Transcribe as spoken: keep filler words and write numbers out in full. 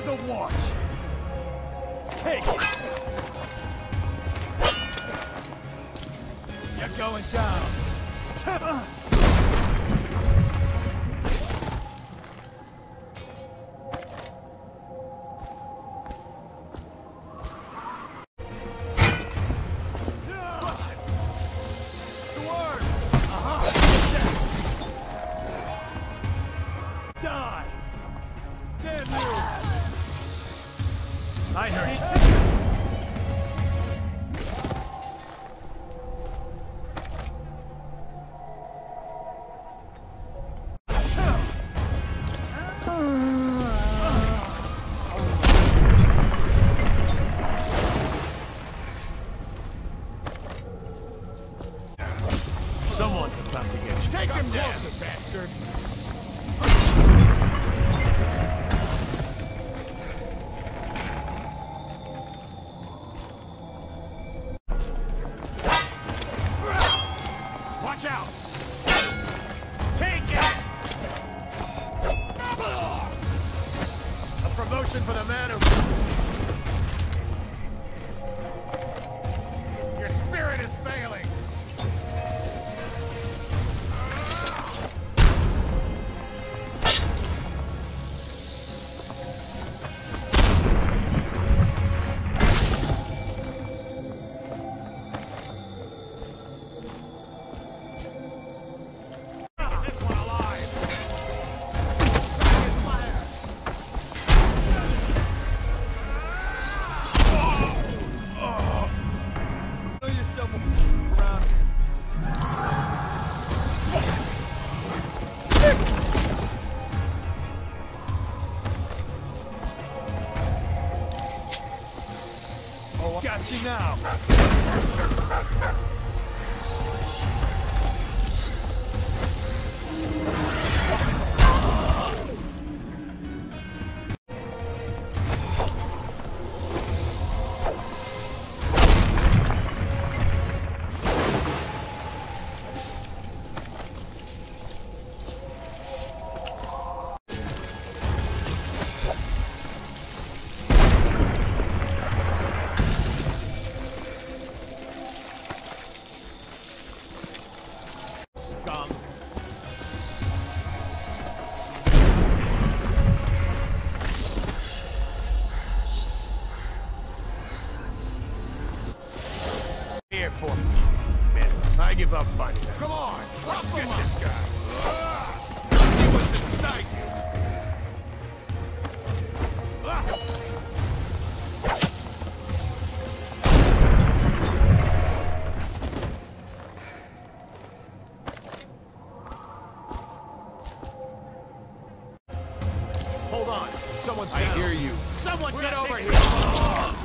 the watch! Take it! You're going down! I heard it. Someone's about to get you. Take him down, bastard! Watch out! Take it! A promotion for the man who... Your spirit is failing! Got you now. Here for me. I give up on you. Come on, let's get this guy. See what's inside you. Hold on. Someone's down. I hear you. Someone get over here.